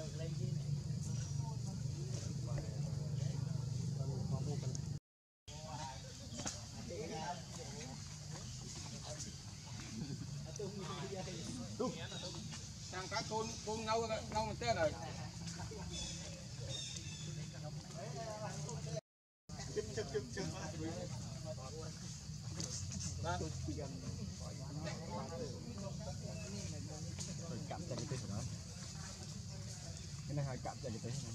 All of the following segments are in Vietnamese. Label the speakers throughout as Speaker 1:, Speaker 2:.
Speaker 1: Sang cá côn ngâu mình tê rồi.
Speaker 2: Cắm cho cái tên của nó. Cái này hơi cắm cho cái tên này.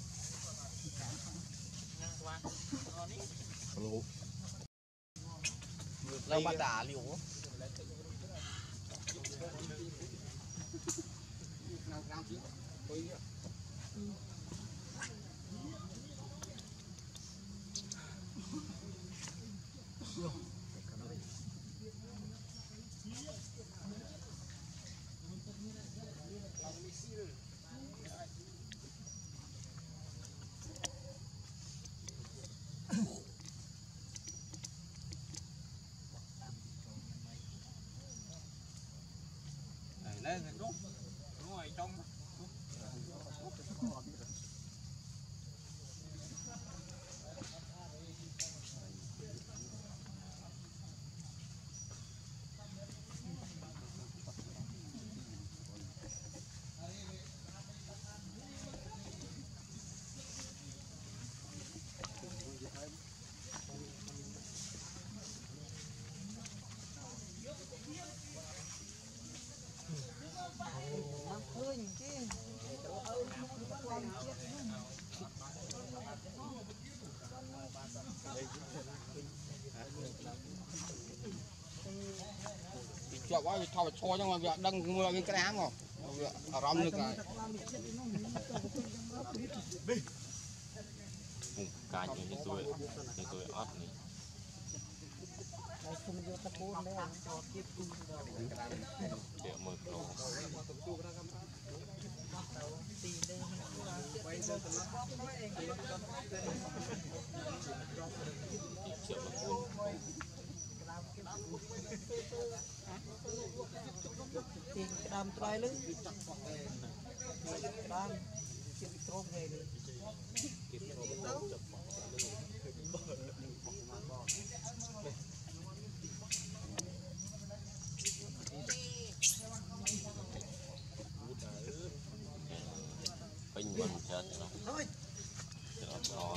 Speaker 2: Lũ. Lâu bắt đà liều.
Speaker 1: Lên đúng rồi trong chọn quá thò cho trong việc đăng mưa cái ám không ở rong được rồi
Speaker 3: cá những cái tôi ót này để mở cầu
Speaker 4: tiền đam trai lưng đam chịu trộm về
Speaker 3: bình bẩn chết rồi đó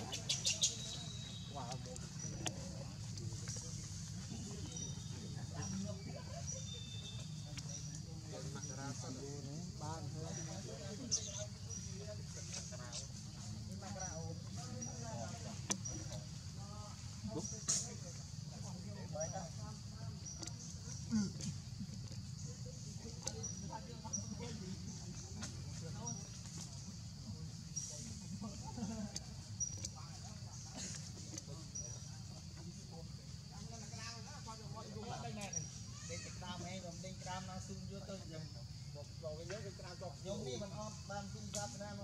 Speaker 4: nhóm đi mình ban pin ra